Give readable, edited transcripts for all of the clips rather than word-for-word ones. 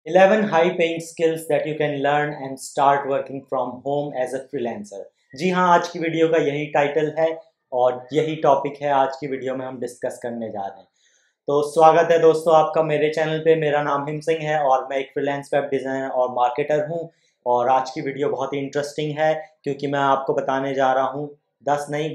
11 high paying skills that you can learn and start working from home as a freelancer। जी हाँ, आज की video का यही title है और यही टॉपिक है आज की वीडियो में हम डिस्कस करने जा रहे हैं। तो स्वागत है दोस्तों आपका मेरे चैनल पे। मेरा नाम हिम सिंह है और मैं एक फ्रीलांस वेब डिज़ाइनर और मार्केटर हूँ। और आज की वीडियो बहुत ही इंटरेस्टिंग है क्योंकि मैं आपको बताने जा रहा हूँ 10 नहीं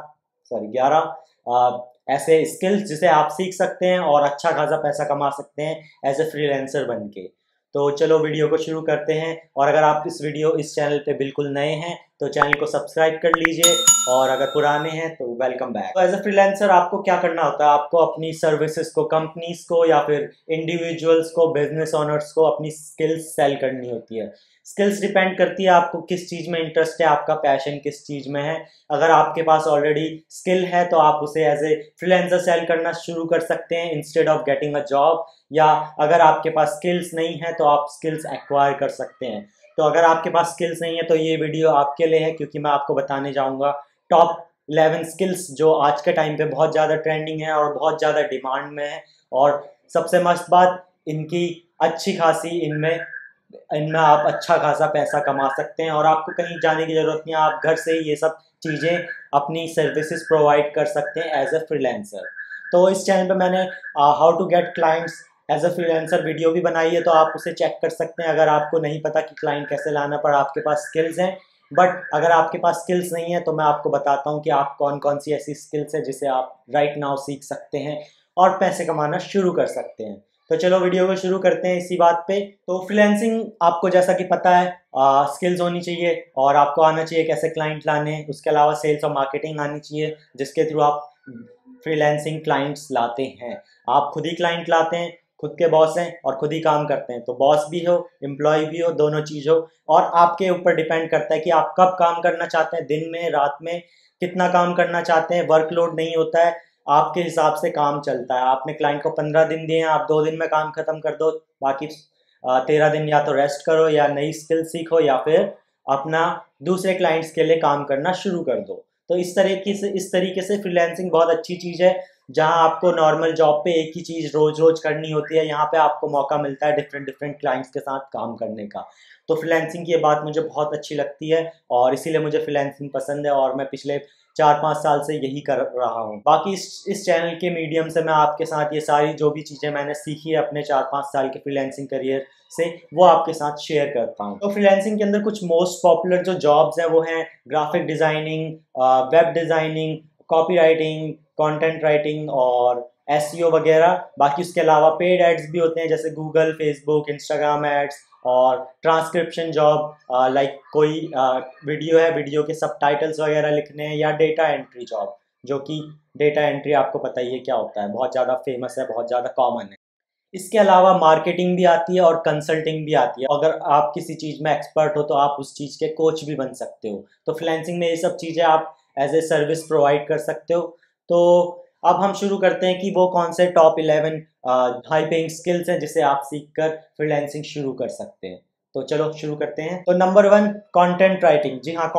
11 ऐसे स्किल्स जिसे आप सीख सकते हैं और अच्छा खासा पैसा कमा सकते हैं एज ए फ्रीलांसर बन के। तो चलो वीडियो को शुरू करते हैं। और अगर आप इस चैनल पे बिल्कुल नए हैं तो चैनल को सब्सक्राइब कर लीजिए और अगर पुराने हैं तो वेलकम बैक। तो एज अ फ्रीलांसर आपको क्या करना होता है? आपको अपनी सर्विसेज को कंपनीज को या फिर इंडिविजुअल्स को, बिजनेस ओनर्स को अपनी स्किल्स सेल करनी होती है। स्किल्स डिपेंड करती है आपको किस चीज़ में इंटरेस्ट है, आपका पैशन किस चीज़ में है। अगर आपके पास ऑलरेडी स्किल है तो आप उसे एज ए फ्रीलांसर सेल करना शुरू कर सकते हैं instead of getting a job. या अगर आपके पास स्किल्स नहीं है तो आप स्किल्स एक्वायर कर सकते हैं। तो अगर आपके पास स्किल्स नहीं है तो ये वीडियो आपके लिए है क्योंकि मैं आपको बताने जाऊंगा टॉप 11 स्किल्स जो आज के टाइम पे बहुत ज़्यादा ट्रेंडिंग है और बहुत ज़्यादा डिमांड में है। और सबसे मस्त बात, इनकी अच्छी खासी इनमें इनमें आप अच्छा खासा पैसा कमा सकते हैं और आपको कहीं जाने की ज़रूरत नहीं है। आप घर से ही ये सब चीज़ें अपनी सर्विसेज प्रोवाइड कर सकते हैं एज अ फ्रीलांसर। तो इस चैनल पे मैंने how to get clients as a freelancer video भी बनाई है, तो आप उसे चेक कर सकते हैं अगर आपको नहीं पता कि क्लाइंट कैसे लाना, पर आपके पास स्किल्स हैं। बट अगर आपके पास स्किल्स नहीं है तो मैं आपको बताता हूँ कि आप कौन कौन सी ऐसी स्किल्स है जिसे आप राइट नाउ सीख सकते हैं और पैसे कमाना शुरू कर सकते हैं। तो चलो वीडियो को शुरू करते हैं इसी बात पे। तो फ्रीलांसिंग आपको जैसा कि पता है स्किल्स होनी चाहिए और आपको आना चाहिए कैसे क्लाइंट लाने हैं। उसके अलावा सेल्स और मार्केटिंग आनी चाहिए जिसके थ्रू आप फ्रीलांसिंग क्लाइंट्स लाते हैं। आप खुद ही क्लाइंट लाते हैं, खुद के बॉस हैं और खुद ही काम करते हैं। तो बॉस भी हो, एम्प्लॉय भी हो, दोनों चीज़ हो। और आपके ऊपर डिपेंड करता है कि आप कब काम करना चाहते हैं, दिन में, रात में, कितना काम करना चाहते हैं। वर्कलोड नहीं होता है, आपके हिसाब से काम चलता है। आपने क्लाइंट को 15 दिन दिए हैं, आप 2 दिन में काम खत्म कर दो, बाकी 13 दिन या तो रेस्ट करो या नई स्किल सीखो या फिर अपना दूसरे क्लाइंट्स के लिए काम करना शुरू कर दो। तो इस तरीके से फ्रीलांसिंग बहुत अच्छी चीज़ है। जहां आपको नॉर्मल जॉब पे एक ही चीज़ रोज रोज करनी होती है, यहाँ पे आपको मौका मिलता है डिफरेंट डिफरेंट क्लाइंट्स के साथ काम करने का। तो फ्रीलांसिंग की ये बात मुझे बहुत अच्छी लगती है और इसीलिए मुझे फ्रीलांसिंग पसंद है और मैं पिछले 4-5 साल से यही कर रहा हूँ। बाकी इस चैनल के मीडियम से मैं आपके साथ ये सारी जो भी चीज़ें मैंने सीखी है अपने 4-5 साल के फ्रीलांसिंग करियर से, वो आपके साथ शेयर करता हूँ। तो फ्रीलांसिंग के अंदर कुछ मोस्ट पॉपुलर जो जॉब्स हैं वो हैं graphic designing, web designing, copy writing, content writing और एसईओ वगैरह। बाकी उसके अलावा पेड एड्स भी होते हैं जैसे गूगल, फेसबुक, इंस्टाग्राम एड्स और ट्रांसक्रिप्शन जॉब, लाइक कोई वीडियो है, वीडियो के सबटाइटल्स वगैरह लिखने हैं, या डेटा एंट्री जॉब, जो कि डेटा एंट्री आपको पता ही है क्या होता है, बहुत ज़्यादा फेमस है, बहुत ज़्यादा कॉमन है। इसके अलावा मार्केटिंग भी आती है और कंसल्टिंग भी आती है। अगर आप किसी चीज़ में एक्सपर्ट हो तो आप उस चीज़ के कोच भी बन सकते हो। तो फ्रीलांसिंग में ये सब चीज़ें आप एज ए सर्विस प्रोवाइड कर सकते हो। तो अब हम शुरू करते हैं कि वो कौन से टॉप 11 हाई पेइंग स्किल्स हैं जिसे आप सीख कर फ्रीलांसिंग शुरू कर सकते हैं। तो चलो शुरू करते हैं। तो नंबर 1, कंटेंट राइटिंग। जी हाँ,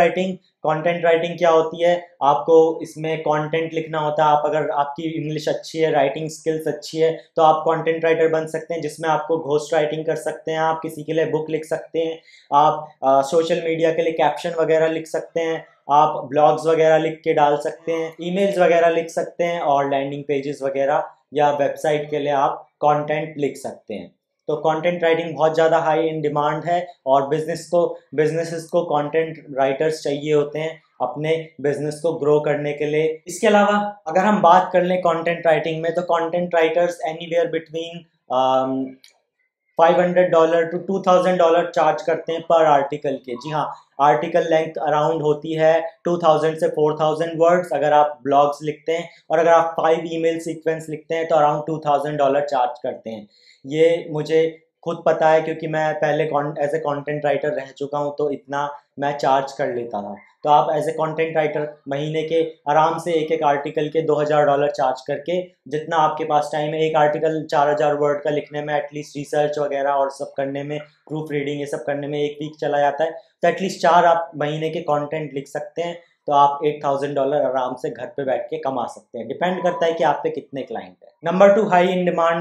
कंटेंट राइटिंग क्या होती है? आपको इसमें कंटेंट लिखना होता है। आप अगर आपकी इंग्लिश अच्छी है, राइटिंग स्किल्स अच्छी है, तो आप कंटेंट राइटर बन सकते हैं जिसमें आपको घोस्ट राइटिंग कर सकते हैं, आप किसी के लिए बुक लिख सकते हैं, आप सोशल मीडिया के लिए कैप्शन वगैरह लिख सकते हैं, आप ब्लॉग्स वगैरह लिख के डाल सकते हैं, ईमेल्स वगैरह लिख सकते हैं और लैंडिंग पेजेस वगैरह या वेबसाइट के लिए आप कंटेंट लिख सकते हैं। तो कंटेंट राइटिंग बहुत ज़्यादा हाई इन डिमांड है और बिजनेसेस को कंटेंट राइटर्स चाहिए होते हैं अपने बिजनेस को ग्रो करने के लिए। इसके अलावा अगर हम बात कर लें कंटेंट राइटिंग में, तो content writers anywhere between $500 to $2000 charge करते हैं पर आर्टिकल के। जी हाँ, आर्टिकल लेंथ अराउंड होती है 2000 से 4000 वर्ड्स अगर आप ब्लॉग्स लिखते हैं, और अगर आप 5 ईमेल सीक्वेंस लिखते हैं तो अराउंड $2000 चार्ज करते हैं। ये मुझे खुद पता है क्योंकि मैं पहले एज ए कंटेंट राइटर रह चुका हूँ, तो इतना मैं चार्ज कर लेता था। तो आप एज ए कंटेंट राइटर महीने के आराम से एक एक आर्टिकल के $2000 चार्ज करके, जितना आपके पास टाइम है, एक आर्टिकल 4000 वर्ड का लिखने में एटलीस्ट रिसर्च वगैरह और सब करने में, प्रूफ रीडिंग ये सब करने में 1 वीक चला जाता है, तो एटलीस्ट 4 आप महीने के कंटेंट लिख सकते हैं। तो आप $8000 आराम से घर पे बैठ के कमा सकते हैं। डिपेंड करता है कि आप पे कितने क्लाइंट है। Number 2, high in demand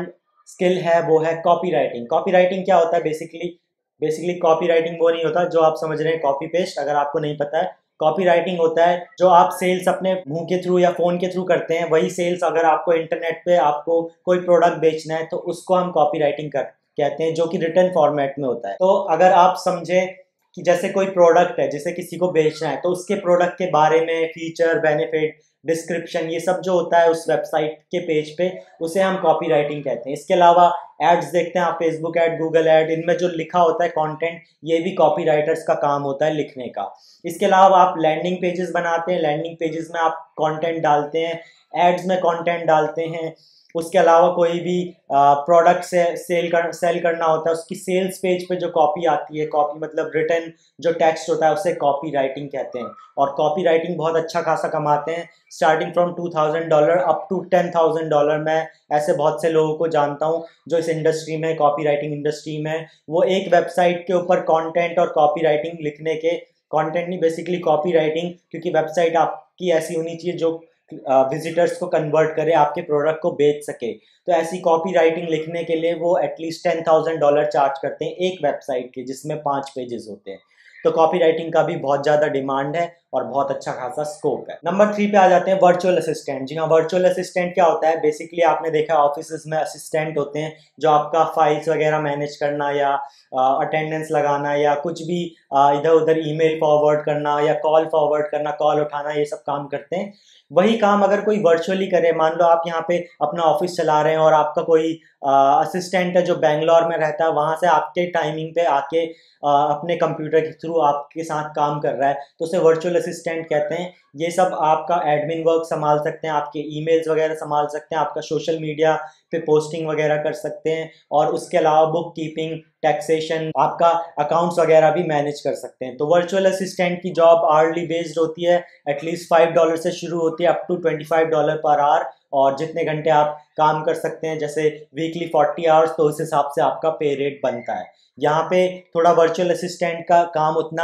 skill है वो है कॉपी राइटिंग। कॉपी राइटिंग क्या होता है? बेसिकली कॉपी राइटिंग वो नहीं होता जो आप समझ रहे हैं कॉपी पेस्ट, अगर आपको नहीं पता है। कॉपी राइटिंग होता है जो आप सेल्स अपने मुंह के थ्रू या फोन के थ्रू करते हैं, वही सेल्स अगर आपको इंटरनेट पे आपको कोई प्रोडक्ट बेचना है तो उसको हम कॉपी राइटिंग कहते हैं, जो कि रिटन फॉर्मेट में होता है। तो अगर आप समझे कि जैसे कोई प्रोडक्ट है जिसे किसी को बेचना है, तो उसके प्रोडक्ट के बारे में फीचर, बेनिफिट, डिस्क्रिप्शन, ये सब जो होता है उस वेबसाइट के पेज पे, उसे हम कॉपी राइटिंग कहते हैं। इसके अलावा एड्स देखते हैं आप, फेसबुक ऐड, गूगल ऐड, इनमें जो लिखा होता है कंटेंट, ये भी कॉपी राइटर्स का काम होता है लिखने का। इसके अलावा आप लैंडिंग पेजेस बनाते हैं, लैंडिंग पेजेस में आप कंटेंट डालते हैं, एड्स में कंटेंट डालते हैं। उसके अलावा कोई भी प्रोडक्ट से सेल करना होता है, उसकी सेल्स पेज पे जो कॉपी आती है, कॉपी मतलब रिटन जो टेक्स्ट होता है, उसे कॉपी राइटिंग कहते हैं। और कॉपी राइटिंग बहुत अच्छा खासा कमाते हैं, स्टार्टिंग फ्रॉम $2000 अप टू $10,000। मैं ऐसे बहुत से लोगों को जानता हूँ जो इस इंडस्ट्री में, कॉपी राइटिंग इंडस्ट्री में, वो एक वेबसाइट के ऊपर कंटेंट और कॉपी राइटिंग लिखने के, कंटेंट नहीं बेसिकली कॉपी राइटिंग, क्योंकि वेबसाइट आपकी ऐसी होनी चाहिए जो विजिटर्स को कन्वर्ट करे, आपके प्रोडक्ट को बेच सके। तो ऐसी कॉपी राइटिंग लिखने के लिए वो एटलीस्ट $10,000 चार्ज करते हैं एक वेबसाइट के, जिसमें 5 पेजेस होते हैं। तो कॉपी राइटिंग का भी बहुत ज़्यादा डिमांड है और बहुत अच्छा खासा स्कोप है। नंबर 3 पे आ जाते हैं वर्चुअल असिस्टेंट। जी हाँ, वर्चुअल असिस्टेंट क्या होता है? बेसिकली आपने देखा ऑफिस में असिस्टेंट होते हैं जो आपका फाइल्स वगैरह मैनेज करना या अटेंडेंस लगाना या कुछ भी इधर उधर ईमेल फॉरवर्ड करना या कॉल फॉरवर्ड करना, कॉल उठाना, ये सब काम करते हैं। वही काम अगर कोई वर्चुअली करे, मान लो आप यहाँ पे अपना ऑफिस चला रहे हैं और आपका कोई असिस्टेंट है जो बैंगलोर में रहता है, वहाँ से आपके टाइमिंग पे आके अपने कंप्यूटर के थ्रू आपके साथ काम कर रहा है, तो उसे वर्चुअल असिस्टेंट कहते हैं। ये सब आपका एडमिन वर्क संभाल सकते हैं, आपके ईमेल्स वगैरह संभाल सकते हैं, आपका सोशल मीडिया पे पोस्टिंग वगैरह कर सकते हैं, और उसके अलावा बुक कीपिंग, टैक्सेशन, आपका अकाउंट्स वगैरह भी मैनेज कर सकते हैं। तो वर्चुअल असिस्टेंट की जॉब आवर्ली बेस्ड होती है, एटलीस्ट $5 से शुरू होती है अप टू $25 पर आवर, और जितने घंटे आप काम कर सकते हैं, जैसे वीकली 40 आवर्स, तो उस हिसाब से आपका पे रेट बनता है। यहाँ पे थोड़ा वर्चुअल असिस्टेंट का काम उतना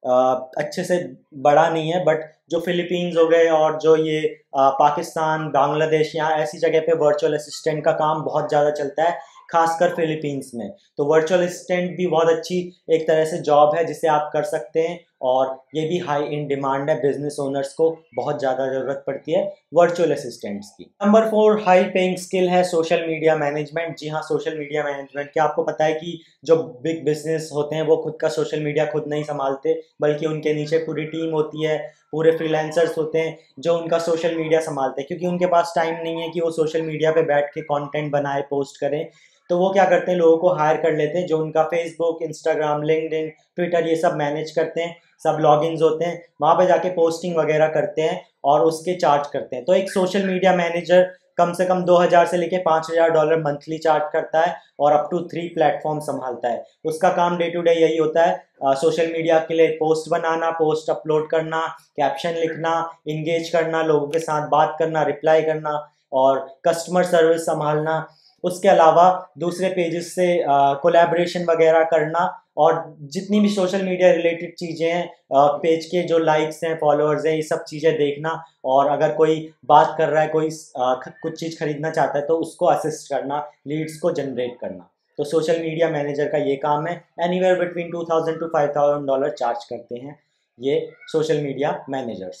अच्छे से बड़ा नहीं है, बट जो फिलीपींस हो गए और जो ये पाकिस्तान, बांग्लादेश, यहाँ ऐसी जगह पे वर्चुअल असिस्टेंट का काम बहुत ज़्यादा चलता है, खासकर फिलीपींस में। तो वर्चुअल असिस्टेंट भी बहुत अच्छी एक तरह से जॉब है जिसे आप कर सकते हैं, और ये भी हाई इन डिमांड है, बिजनेस ओनर्स को बहुत ज़्यादा ज़रूरत पड़ती है वर्चुअल असिस्टेंट्स की। नंबर 4 हाई पेइंग स्किल है सोशल मीडिया मैनेजमेंट। जी हाँ, सोशल मीडिया मैनेजमेंट, क्या आपको पता है कि जो बिग बिजनेस होते हैं वो खुद का सोशल मीडिया खुद नहीं संभालते, बल्कि उनके नीचे पूरी टीम होती है, पूरे फ्रीलांसर्स होते हैं जो उनका सोशल मीडिया संभालते हैं, क्योंकि उनके पास टाइम नहीं है कि वो सोशल मीडिया पे बैठ के कंटेंट बनाए, पोस्ट करें। तो वो क्या करते हैं, लोगों को हायर कर लेते हैं जो उनका फेसबुक, इंस्टाग्राम, लिंक्डइन, ट्विटर, ये सब मैनेज करते हैं, सब लॉगिन्स होते हैं, वहाँ पे जाके पोस्टिंग वगैरह करते हैं और उसके चार्ज करते हैं। तो एक सोशल मीडिया मैनेजर कम से कम 2000 से लेके $5000 मंथली चार्ज करता है और अप टू 3 प्लेटफॉर्म संभालता है। उसका काम डे टू डे यही होता है, सोशल मीडिया के लिए पोस्ट बनाना, पोस्ट अपलोड करना, कैप्शन लिखना, इंगेज करना, लोगों के साथ बात करना, रिप्लाई करना, और कस्टमर सर्विस संभालना। उसके अलावा दूसरे पेजेस से कोलैबोरेशन वगैरह करना, और जितनी भी सोशल मीडिया रिलेटेड चीज़ें हैं, पेज के जो लाइक्स हैं, फॉलोअर्स हैं, ये सब चीज़ें देखना, और अगर कोई बात कर रहा है, कोई कुछ चीज़ खरीदना चाहता है तो उसको असिस्ट करना, लीड्स को जनरेट करना। तो सोशल मीडिया मैनेजर का ये काम है। एनीवेयर बिटवीन $2000 to $5000 चार्ज करते हैं ये social media managers.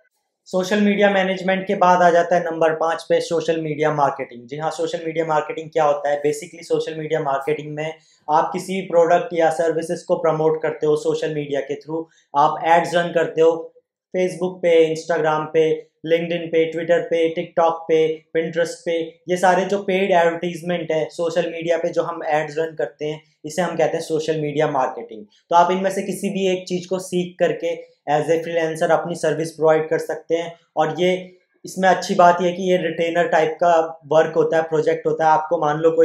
Social media management के बाद आ जाता है नंबर 5 पे सोशल मीडिया मार्केटिंग। जी हाँ, सोशल मीडिया मार्केटिंग क्या होता है? बेसिकली सोशल मीडिया मार्केटिंग में आप किसी भी प्रोडक्ट या सर्विसेज को प्रमोट करते हो सोशल मीडिया के थ्रू। आप एड्स रन करते हो फेसबुक पे, इंस्टाग्राम पे, लिंक्डइन पे, ट्विटर पे, टिकटॉक पे, पिंटरेस्ट पे। ये सारे जो पेड एडवर्टीजमेंट है सोशल मीडिया पे, जो हम एड्स रन करते हैं, इसे हम कहते हैं सोशल मीडिया मार्केटिंग। तो आप इनमें से किसी भी एक चीज़ को सीख करके एज ए फ्रीलांसर अपनी सर्विस प्रोवाइड कर सकते हैं। और ये इसमें अच्छी बात यह है कि ये रिटेनर टाइप का वर्क होता है, प्रोजेक्ट होता है। आपको मान लो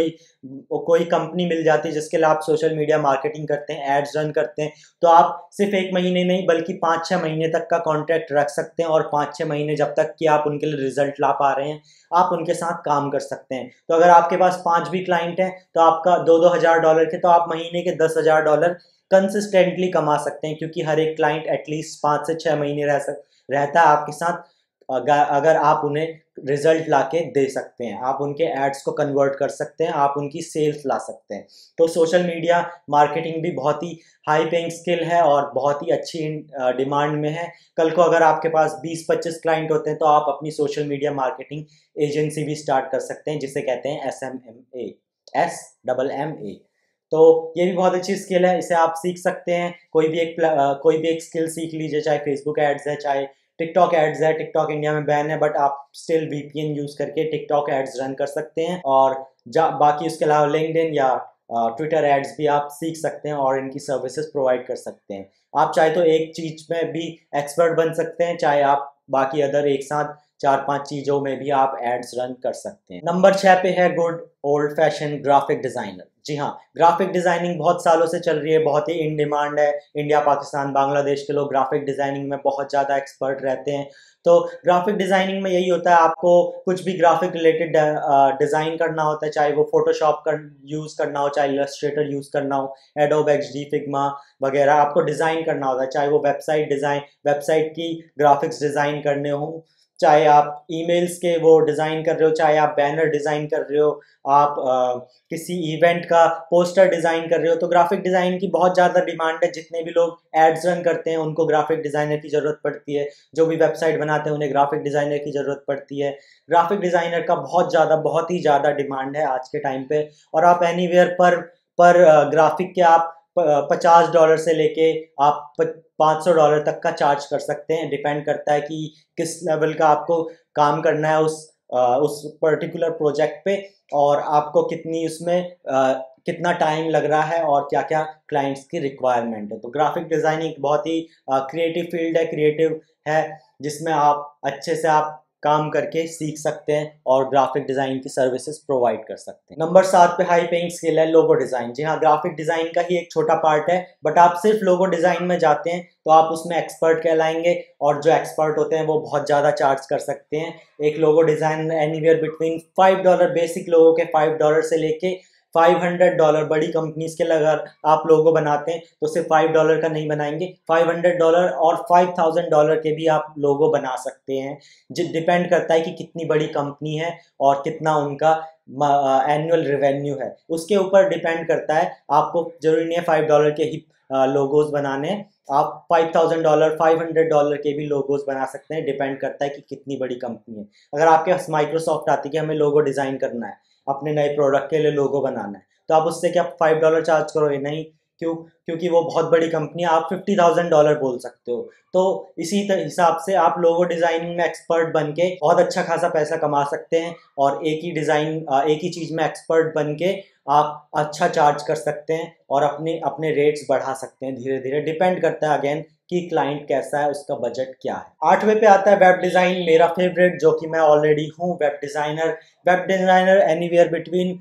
कोई कंपनी मिल जाती है जिसके लिए आप सोशल मीडिया मार्केटिंग करते हैं, एड्स रन करते हैं, तो आप सिर्फ 1 महीने नहीं बल्कि 5-6 महीने तक का कॉन्ट्रैक्ट रख सकते हैं, और 5-6 महीने जब तक कि आप उनके लिए रिजल्ट ला पा रहे हैं, आप उनके साथ काम कर सकते हैं। तो अगर आपके पास 5 भी क्लाइंट हैं तो आपका $2-2 हज़ार के, तो आप महीने के $10,000 कंसिस्टेंटली कमा सकते हैं, क्योंकि हर एक क्लाइंट एटलीस्ट 5 से 6 महीने रहता है आपके साथ अगर आप उन्हें रिजल्ट लाके दे सकते हैं, आप उनके एड्स को कन्वर्ट कर सकते हैं, आप उनकी सेल्स ला सकते हैं। तो सोशल मीडिया मार्केटिंग भी बहुत ही हाई पेइंग स्किल है और बहुत ही अच्छी डिमांड में है। कल को अगर आपके पास 20-25 क्लाइंट होते हैं तो आप अपनी सोशल मीडिया मार्केटिंग एजेंसी भी स्टार्ट कर सकते हैं, जिसे कहते हैं SMMA, SMMA। तो ये भी बहुत अच्छी स्किल है, इसे आप सीख सकते हैं। कोई भी एक स्किल सीख लीजिए, चाहे फेसबुक एड्स है, चाहे टिकटॉक एड्स है। टिकटॉक इंडिया में बैन है, बट आप स्टिल VPN यूज करके टिकटॉक एड्स रन कर सकते हैं। और बाकी उसके अलावा लिंक्डइन या ट्विटर एड्स भी आप सीख सकते हैं और इनकी सर्विसेज प्रोवाइड कर सकते हैं। आप चाहे तो एक चीज में भी एक्सपर्ट बन सकते हैं, चाहे आप बाकी अदर एक साथ 4-5 चीजों में भी आप एड्स रन कर सकते हैं। नंबर 6 पे है good old fashion graphic designer. जी हाँ, ग्राफिक डिजाइनिंग बहुत सालों से चल रही है, बहुत ही इन डिमांड है। इंडिया, पाकिस्तान, बांग्लादेश के लोग ग्राफिक डिजाइनिंग में बहुत ज़्यादा एक्सपर्ट रहते हैं। तो ग्राफिक डिजाइनिंग में यही होता है, आपको कुछ भी ग्राफिक रिलेटेड डिज़ाइन करना होता है, चाहे वो फोटोशॉप यूज़ करना हो, चाहे इलस्ट्रेटर यूज़ करना हो, एडोब XD, फिग्मा वगैरह आपको डिज़ाइन करना होता है। चाहे वो वेबसाइट की ग्राफिक्स डिज़ाइन करने हो, चाहे आप ईमेल्स के वो डिज़ाइन कर रहे हो, चाहे आप बैनर डिज़ाइन कर रहे हो, आप किसी इवेंट का पोस्टर डिज़ाइन कर रहे हो, तो ग्राफिक डिज़ाइन की बहुत ज़्यादा डिमांड है। जितने भी लोग एड्स रन करते हैं उनको ग्राफिक डिज़ाइनर की ज़रूरत पड़ती है, जो भी वेबसाइट बनाते हैं उन्हें ग्राफिक डिज़ाइनर की ज़रूरत पड़ती है। ग्राफिक डिज़ाइनर का बहुत ही ज़्यादा डिमांड है आज के टाइम पे। और आप एनीवेयर पर ग्राफिक के आप $50 से लेके आप $500 तक का चार्ज कर सकते हैं। डिपेंड करता है कि किस लेवल का आपको काम करना है उस पर्टिकुलर प्रोजेक्ट पे, और आपको कितना टाइम लग रहा है और क्या क्या क्लाइंट्स की रिक्वायरमेंट है। तो ग्राफिक डिज़ाइनिंग बहुत ही क्रिएटिव फील्ड है, क्रिएटिव है, जिसमें आप अच्छे से आप काम करके सीख सकते हैं और ग्राफिक डिज़ाइन की सर्विसेज प्रोवाइड कर सकते हैं। नंबर 7 पे हाई पेइंग स्किल है लोगो डिज़ाइन। जी हाँ, ग्राफिक डिज़ाइन का ही एक छोटा पार्ट है, बट आप सिर्फ लोगो डिज़ाइन में जाते हैं तो आप उसमें एक्सपर्ट कहलाएंगे, और जो एक्सपर्ट होते हैं वो बहुत ज़्यादा चार्ज कर सकते हैं। एक logo design anywhere between $5, basic लोगों के $5 से लेके $500, बड़ी कंपनीज के अगर आप लोगो बनाते हैं तो सिर्फ $5 का नहीं बनाएंगे, $500 और $5000 के भी आप लोगो बना सकते हैं। डिपेंड करता है कि कितनी बड़ी कंपनी है और कितना उनका एनुअल रेवेन्यू है, उसके ऊपर डिपेंड करता है। आपको जरूरी नहीं है $5 के ही लोगोज बनाने, आप $5000 $500 के भी लोगोज बना सकते हैं। डिपेंड करता है कि कितनी बड़ी कंपनी है। अगर आपके पास माइक्रोसॉफ्ट आती है कि हमें लोगो डिज़ाइन करना है, अपने नए प्रोडक्ट के लिए लोगो बनाना है, तो आप उससे क्या $5 चार्ज करोगे? नहीं, क्योंकि वो बहुत बड़ी कंपनी है। आप $50,000 बोल सकते हो। तो इसी हिसाब से आप लोगो डिज़ाइनिंग में एक्सपर्ट बन के बहुत अच्छा खासा पैसा कमा सकते हैं, और एक ही चीज़ में एक्सपर्ट बन के आप अच्छा चार्ज कर सकते हैं और अपने रेट्स बढ़ा सकते हैं धीरे धीरे। डिपेंड करता है अगेन कि क्लाइंट कैसा है, उसका बजट क्या है। 8वें पे आता है वेब डिज़ाइन, मेरा फेवरेट, जो कि मैं ऑलरेडी हूँ web designer anywhere between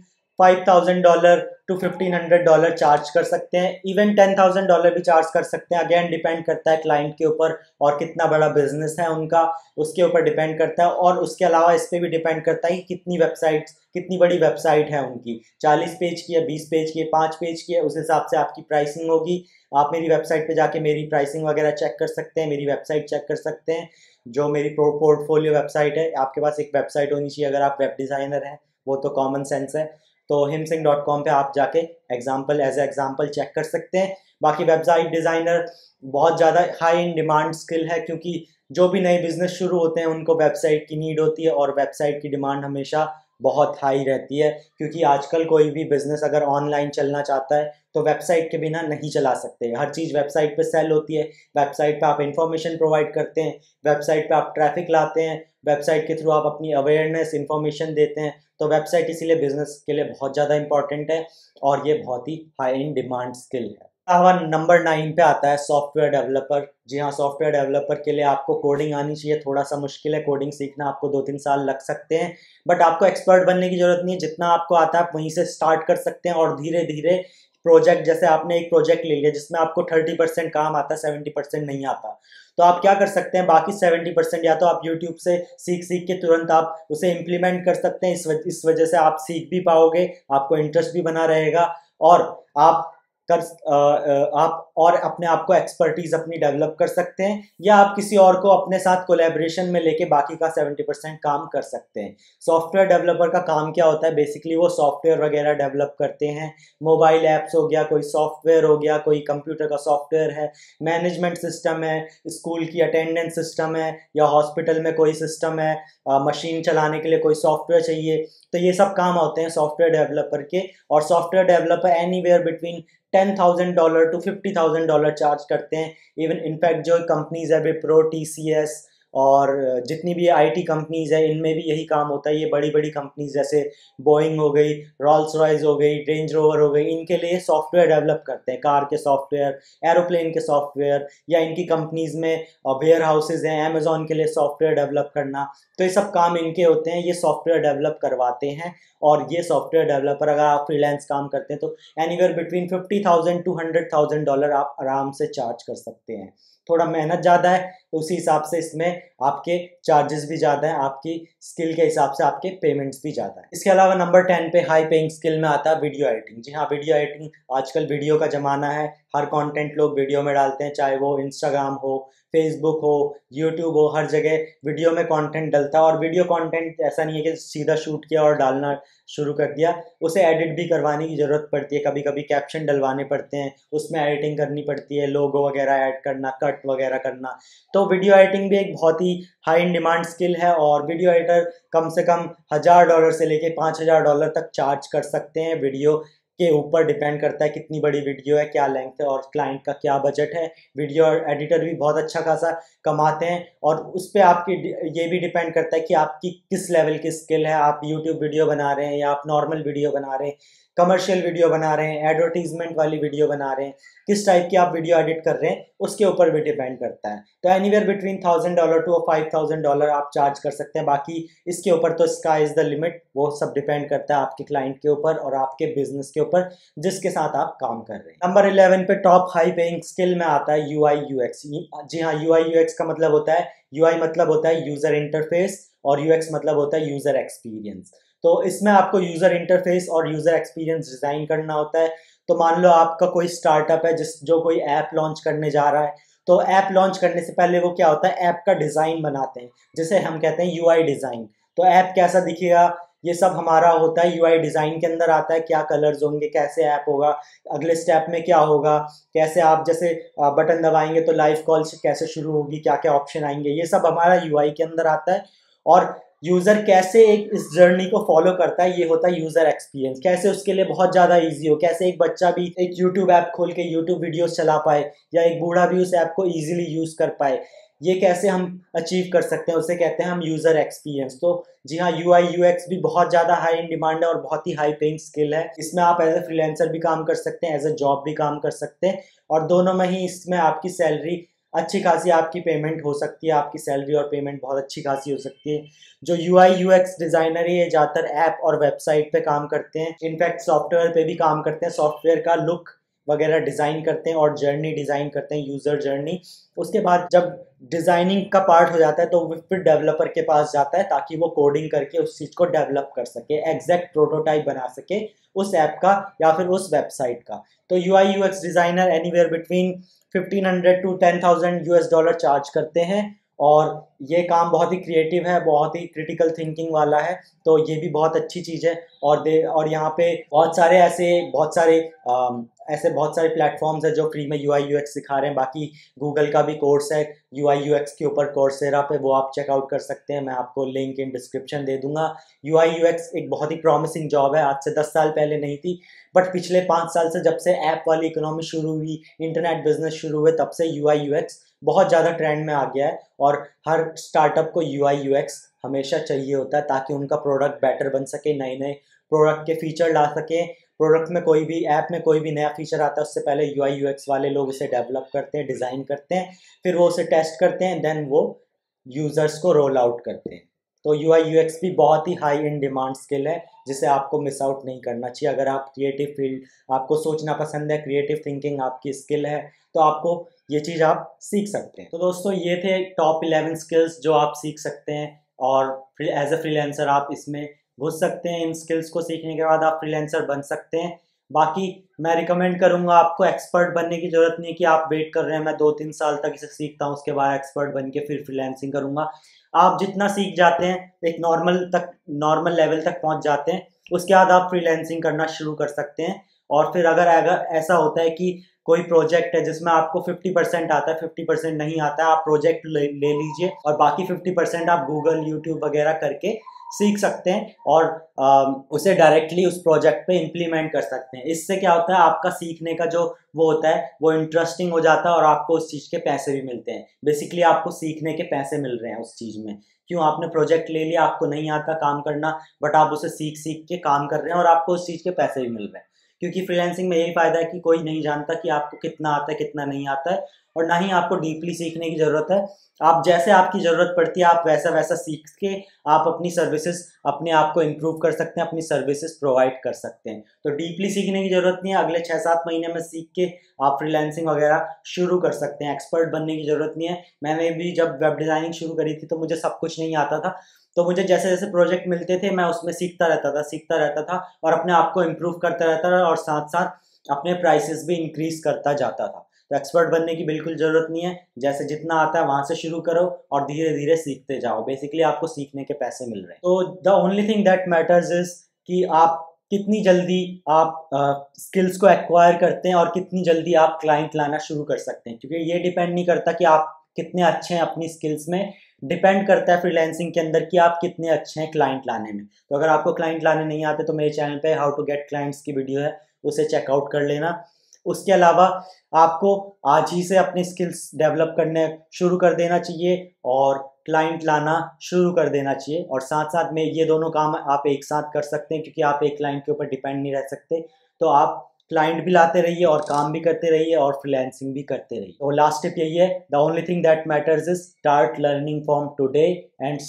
$5000 to $1500 charge कर सकते हैं। इवन $10,000 भी चार्ज कर सकते हैं। अगेन डिपेंड करता है क्लाइंट के ऊपर और कितना बड़ा बिजनेस है उनका, उसके ऊपर डिपेंड करता है। और उसके अलावा इस पर भी डिपेंड करता है कि कितनी बड़ी वेबसाइट है उनकी, 40 पेज की है, 20 पेज की है, 5 पेज की है, उस हिसाब से आपकी प्राइसिंग होगी। आप मेरी वेबसाइट पे जाके मेरी प्राइसिंग वगैरह चेक कर सकते हैं, मेरी वेबसाइट चेक कर सकते हैं, जो मेरी पोर्टफोलियो वेबसाइट है। आपके पास एक वेबसाइट होनी चाहिए अगर आप वेब डिज़ाइनर हैं, वो तो कॉमन सेंस है। तो himsing.com पे आप जाके एज एग्जाम्पल चेक कर सकते हैं। बाकी वेबसाइट डिज़ाइनर बहुत ज़्यादा हाई इन डिमांड स्किल है, क्योंकि जो भी नए बिजनेस शुरू होते हैं उनको वेबसाइट की नीड होती है, और वेबसाइट की डिमांड हमेशा बहुत हाई रहती है। क्योंकि आजकल कोई भी बिजनेस अगर ऑनलाइन चलना चाहता है तो वेबसाइट के बिना नहीं चला सकते। हर चीज़ वेबसाइट पे सेल होती है, वेबसाइट पे आप इंफॉर्मेशन प्रोवाइड करते हैं, वेबसाइट पे आप ट्रैफिक लाते हैं, वेबसाइट के थ्रू आप अपनी अवेयरनेस इंफॉर्मेशन देते हैं। तो वेबसाइट इसीलिए बिजनेस के लिए बहुत ज़्यादा इंपॉर्टेंट है, और ये बहुत ही हाई इन डिमांड स्किल है। नंबर 9 पे आता है सॉफ्टवेयर डेवलपर। जी हाँ, सॉफ्टवेयर डेवलपर के लिए आपको कोडिंग आनी चाहिए। थोड़ा सा मुश्किल है कोडिंग सीखना, आपको 2-3 साल लग सकते हैं, बट आपको एक्सपर्ट बनने की जरूरत नहीं है। जितना आपको आता है आप वहीं से स्टार्ट कर सकते हैं, और धीरे धीरे प्रोजेक्ट, जैसे आपने एक प्रोजेक्ट ले लिया जिसमें आपको 30% काम आता है, 70% नहीं आता, तो आप क्या कर सकते हैं, बाकी 70% या तो आप यूट्यूब से सीख के तुरंत आप उसे इम्प्लीमेंट कर सकते हैं। इस वजह से आप सीख भी पाओगे, आपको इंटरेस्ट भी बना रहेगा, और आप कर आप और अपने आप को एक्सपर्टीज अपनी डेवलप कर सकते हैं, या आप किसी और को अपने साथ कोलैबोरेशन में लेके बाकी का 70% काम कर सकते हैं। सॉफ्टवेयर डेवलपर का काम क्या होता है? बेसिकली वो सॉफ्टवेयर वगैरह डेवलप करते हैं। मोबाइल ऐप्स हो गया, कोई सॉफ्टवेयर हो गया, कोई कंप्यूटर का सॉफ्टवेयर है, मैनेजमेंट सिस्टम है, स्कूल की अटेंडेंस सिस्टम है, या हॉस्पिटल में कोई सिस्टम है, मशीन चलाने के लिए कोई सॉफ्टवेयर चाहिए। तो ये सब काम होते हैं सॉफ्टवेयर डेवलपर के। और software developer anywhere between $10,000 to $50,000 charge करते हैं। इवन इनफैक्ट जो कंपनीज है विप्रो, TCS और जितनी भी आईटी कंपनीज है, इनमें भी यही काम होता है। ये बड़ी बड़ी कंपनीज जैसे बोइंग हो गई, रॉल्स रॉयस हो गई, रेंज रोवर हो गई, इनके लिए सॉफ्टवेयर डेवलप करते हैं, कार के सॉफ्टवेयर, एरोप्लेन के सॉफ्टवेयर, या इनकी कंपनीज में वेयर हाउसेज हैं, अमेजोन के लिए सॉफ्टवेयर डेवलप करना। तो ये सब काम इनके होते हैं, ये सॉफ्टवेयर डेवलप करवाते हैं। और ये सॉफ्टवेयर डेवलपर अगर आप फ्रीलांस काम करते हैं तो एनीवेयर बिटवीन $50,000 to $100,000 आप आराम से चार्ज कर सकते हैं। थोड़ा मेहनत ज़्यादा है तो उसी हिसाब से इसमें आपके चार्जेस भी ज़्यादा हैं, आपकी स्किल के हिसाब से आपके पेमेंट्स भी ज़्यादा है। इसके अलावा नंबर 10 पे हाई पेइंग स्किल में आता है वीडियो एडिटिंग। जी हाँ, वीडियो एडिटिंग आजकल वीडियो का ज़माना है, हर कंटेंट लोग वीडियो में डालते हैं, चाहे वो इंस्टाग्राम हो, फेसबुक हो, यूट्यूब हो, हर जगह वीडियो में कंटेंट डलता है। और वीडियो कंटेंट ऐसा नहीं है कि सीधा शूट किया और डालना शुरू कर दिया, उसे एडिट भी करवाने की ज़रूरत पड़ती है, कभी कभी कैप्शन डलवाने पड़ते हैं, उसमें एडिटिंग करनी पड़ती है, लोगो वगैरह ऐड करना, कट वगैरह करना। तो वीडियो एडिटिंग भी एक बहुत ही हाई इन डिमांड स्किल है, और वीडियो एडिटर कम से कम $1,000 से लेके $5,000 तक चार्ज कर सकते हैं। वीडियो के ऊपर डिपेंड करता है कितनी बड़ी वीडियो है, क्या लेंथ है और क्लाइंट का क्या बजट है। वीडियो एडिटर भी बहुत अच्छा खासा कमाते हैं, और उस पर आपकी ये भी डिपेंड करता है कि आपकी किस लेवल की स्किल है। आप यूट्यूब वीडियो बना रहे हैं, या आप नॉर्मल वीडियो बना रहे हैं, कमर्शियल वीडियो बना रहे हैं, एडवर्टीजमेंट वाली वीडियो बना रहे हैं, किस टाइप की आप वीडियो एडिट कर रहे हैं उसके ऊपर भी डिपेंड करता है। तो एनीवेयर बिटवीन $1,000 to $5,000 आप चार्ज कर सकते हैं। बाकी इसके ऊपर तो स्काई इज द लिमिट, वो सब डिपेंड करता है आपके क्लाइंट के ऊपर और आपके बिजनेस के ऊपर जिसके साथ आप काम कर रहे हैं। नंबर 11 पे टॉप हाई पेइंग स्किल में आता है UI UX। जी हाँ, UI UX का मतलब होता है, UI मतलब होता है यूजर इंटरफेस, और UX मतलब होता है यूजर एक्सपीरियंस। तो इसमें आपको यूजर इंटरफेस और यूजर एक्सपीरियंस डिजाइन करना होता है। तो मान लो आपका कोई स्टार्टअप है जो कोई ऐप लॉन्च करने जा रहा है, तो ऐप लॉन्च करने से पहले वो क्या होता है, ऐप का डिज़ाइन बनाते हैं, जिसे हम कहते हैं UI डिज़ाइन। तो ऐप कैसा दिखेगा, ये सब हमारा होता है UI डिज़ाइन के अंदर आता है। क्या कलर्स होंगे, कैसे ऐप होगा, अगले स्टेप में क्या होगा, कैसे आप जैसे बटन दबाएंगे तो लाइव कॉल कैसे शुरू होगी, क्या क्या ऑप्शन आएंगे, ये सब हमारा UI के अंदर आता है। और यूज़र कैसे एक इस जर्नी को फॉलो करता है, ये होता है यूज़र एक्सपीरियंस। कैसे उसके लिए बहुत ज़्यादा इजी हो, कैसे एक बच्चा भी एक यूट्यूब ऐप खोल के यूट्यूब वीडियोस चला पाए, या एक बूढ़ा भी उस ऐप को इजीली यूज़ कर पाए, ये कैसे हम अचीव कर सकते हैं, उसे कहते हैं हम यूज़र एक्सपीरियंस। तो जी हाँ, UI UX भी बहुत ज़्यादा हाई इन डिमांड है और बहुत ही हाई पेइंग स्किल है। इसमें आप एज ए फ्रीलांसर भी काम कर सकते हैं, एज ए जॉब भी काम कर सकते हैं, और दोनों में ही इसमें आपकी सैलरी अच्छी खासी, आपकी पेमेंट हो सकती है, आपकी सैलरी और पेमेंट बहुत अच्छी खासी हो सकती है। जो UI UX डिज़ाइनर है ये ज़्यादातर ऐप और वेबसाइट पे काम करते हैं, इनफैक्ट सॉफ्टवेयर पे भी काम करते हैं, सॉफ्टवेयर का लुक वगैरह डिज़ाइन करते हैं और जर्नी डिज़ाइन करते हैं, यूज़र जर्नी। उसके बाद जब डिज़ाइनिंग का पार्ट हो जाता है तो वो फिर डेवलपर के पास जाता है, ताकि वो कोडिंग करके उस चीज़ को डेवलप कर सके, एग्जैक्ट प्रोटोटाइप बना सके उस ऐप का या फिर उस वेबसाइट का। तो UI UX designer anywhere between 1500 to 10,000 US dollar charge करते हैं, और ये काम बहुत ही क्रिएटिव है, बहुत ही क्रिटिकल थिंकिंग वाला है, तो ये भी बहुत अच्छी चीज़ है। और यहाँ पे बहुत सारे ऐसे बहुत सारे प्लेटफॉर्म्स है जो फ्री में UI UX सिखा रहे हैं। बाकी गूगल का भी कोर्स है UI UX के ऊपर, कोर्सेरा पे, वो आप चेकआउट कर सकते हैं, मैं आपको लिंक इन डिस्क्रिप्शन दे दूंगा। UI UX एक बहुत ही प्रॉमिसिंग जॉब है, आज से 10 साल पहले नहीं थी, बट पिछले 5 साल से जब से ऐप वाली इकोनॉमी शुरू हुई, इंटरनेट बिजनेस शुरू हुए, तब से UI UX बहुत ज़्यादा ट्रेंड में आ गया है। और हर स्टार्टअप को UI UX हमेशा चाहिए होता है, ताकि उनका प्रोडक्ट बेटर बन सके, नए नए प्रोडक्ट के फीचर ला सके। प्रोडक्ट में कोई भी, ऐप में कोई भी नया फीचर आता है, उससे पहले UI UX वाले लोग उसे डेवलप करते हैं, डिज़ाइन करते हैं, फिर वो उसे टेस्ट करते हैं, देन वो यूज़र्स को रोल आउट करते हैं। तो UI UX भी बहुत ही हाई इन डिमांड स्किल है, जिसे आपको मिस आउट नहीं करना चाहिए। अगर आप क्रिएटिव फील्ड, आपको सोचना पसंद है, क्रिएटिव थिंकिंग आपकी स्किल है, तो आपको ये चीज़ आप सीख सकते हैं। तो दोस्तों ये थे टॉप 11 स्किल्स जो आप सीख सकते हैं, और एज ए फ्रीलांसर आप इसमें घुस सकते हैं। इन स्किल्स को सीखने के बाद आप फ्रीलांसर बन सकते हैं। बाकी मैं रिकमेंड करूंगा आपको, एक्सपर्ट बनने की जरूरत नहीं कि आप वेट कर रहे हैं मैं 2-3 साल तक इसे सीखता हूँ उसके बाद एक्सपर्ट बन के फिर फ्रीलांसिंग करूंगा। आप जितना सीख जाते हैं एक नॉर्मल लेवल तक पहुंच जाते हैं, उसके बाद आप फ्रीलांसिंग करना शुरू कर सकते हैं। और फिर अगर अगर ऐसा होता है कि कोई प्रोजेक्ट है जिसमें आपको 50% आता है, 50% नहीं आता है, आप प्रोजेक्ट ले लीजिए और बाकी 50% आप गूगल यूट्यूब वगैरह करके सीख सकते हैं और उसे डायरेक्टली उस प्रोजेक्ट पे इम्प्लीमेंट कर सकते हैं। इससे क्या होता है, आपका सीखने का जो वो होता है वो इंटरेस्टिंग हो जाता है और आपको उस चीज़ के पैसे भी मिलते हैं। बेसिकली आपको सीखने के पैसे मिल रहे हैं उस चीज़ में। क्यों, आपने प्रोजेक्ट ले लिया, आपको नहीं आता काम करना, बट आप उसे सीख सीख के काम कर रहे हैं और आपको उस चीज़ के पैसे भी मिल रहे हैं। क्योंकि फ्रीलांसिंग में यही फ़ायदा है कि कोई नहीं जानता कि आपको कितना आता है कितना नहीं आता है, और ना ही आपको डीपली सीखने की ज़रूरत है। आप जैसे आपकी ज़रूरत पड़ती है आप वैसा वैसा सीख के आप अपनी सर्विसेज अपने आप को इम्प्रूव कर सकते हैं, अपनी सर्विसेज प्रोवाइड कर सकते हैं। तो डीपली सीखने की ज़रूरत नहीं है, अगले 6-7 महीने में सीख के आप फ्रीलांसिंग वगैरह शुरू कर सकते हैं। एक्सपर्ट बनने की ज़रूरत नहीं है। मैंने भी जब वेब डिज़ाइनिंग शुरू करी थी तो मुझे सब कुछ नहीं आता था, तो मुझे जैसे जैसे प्रोजेक्ट मिलते थे मैं उसमें सीखता रहता था और अपने आप को इम्प्रूव करता रहता था और साथ साथ अपने प्राइसेस भी इंक्रीज करता जाता था। तो एक्सपर्ट बनने की बिल्कुल ज़रूरत नहीं है, जैसे जितना आता है वहाँ से शुरू करो और धीरे धीरे सीखते जाओ। बेसिकली आपको सीखने के पैसे मिल रहे हैं। तो the only thing that matters is कि आप कितनी जल्दी आप स्किल्स को एक्वायर करते हैं और कितनी जल्दी आप क्लाइंट लाना शुरू कर सकते हैं। क्योंकि ये डिपेंड नहीं करता कि आप कितने अच्छे हैं अपनी स्किल्स में, डिपेंड करता है फ्रीलांसिंग के अंदर कि आप कितने अच्छे हैं क्लाइंट लाने में। तो अगर आपको क्लाइंट लाने नहीं आते तो मेरे चैनल पे हाउ टू गेट क्लाइंट्स की वीडियो है, उसे चेकआउट कर लेना। उसके अलावा आपको आज ही से अपनी स्किल्स डेवलप करने शुरू कर देना चाहिए और क्लाइंट लाना शुरू कर देना चाहिए, और साथ साथ में ये दोनों काम आप एक साथ कर सकते हैं क्योंकि आप एक क्लाइंट के ऊपर डिपेंड नहीं रह सकते। तो आप क्लाइंट भी लाते रहिए और काम भी करते रहिए और फ्रीलांसिंग भी करते रहिए। तो लास्ट टिप यही है, the only thing that matters is start learning from today and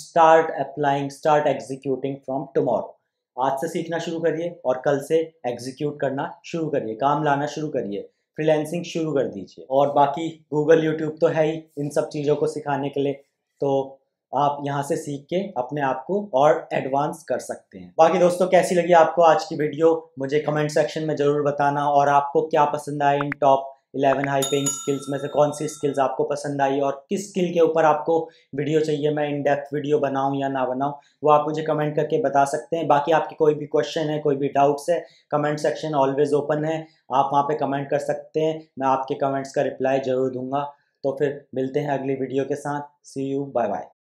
start executing from tomorrow. आज से सीखना शुरू करिए और कल से एग्जीक्यूट करना शुरू करिए, काम लाना शुरू करिए, फ्रीलांसिंग शुरू कर दीजिए। और बाकी गूगल यूट्यूब तो है ही इन सब चीज़ों को सिखाने के लिए, तो आप यहाँ से सीख के अपने आप को और एडवांस कर सकते हैं। बाकी दोस्तों, कैसी लगी आपको आज की वीडियो मुझे कमेंट सेक्शन में ज़रूर बताना, और आपको क्या पसंद आए इन टॉप 11 हाई पेइंग स्किल्स में से कौन सी स्किल्स आपको पसंद आई और किस स्किल के ऊपर आपको वीडियो चाहिए मैं इन डेप्थ वीडियो बनाऊं या ना बनाऊं, वो आप मुझे कमेंट करके बता सकते हैं। बाकी आपकी कोई भी क्वेश्चन है, कोई भी डाउट्स है, कमेंट सेक्शन ऑलवेज ओपन है, आप वहाँ पे कमेंट कर सकते हैं, मैं आपके कमेंट्स का रिप्लाई ज़रूर दूंगा। तो फिर मिलते हैं अगली वीडियो के साथ। See you, bye bye.